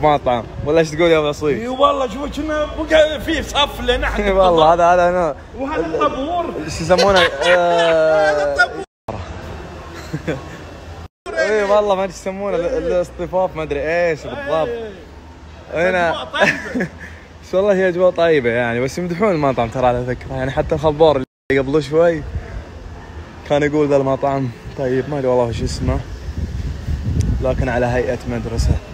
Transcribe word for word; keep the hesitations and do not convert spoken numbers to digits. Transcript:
مطعم ولا ايش تقول يا بصير؟ اي والله شوف كنا بقى في صف لنا حق والله هذا هذا انا وهذا الطابور ايش يسمونه؟ اي والله ما ادري ايش يسمونه الاصطفاف ما ادري ايش بالضبط. هنا بس والله هي اجواء طيبه يعني، بس يمدحون المطعم ترى على فكره يعني. حتى الخبار اللي قبل شوي كان يقول ذا المطعم طيب، ما ادري والله وش اسمه، لكن على هيئه مدرسه.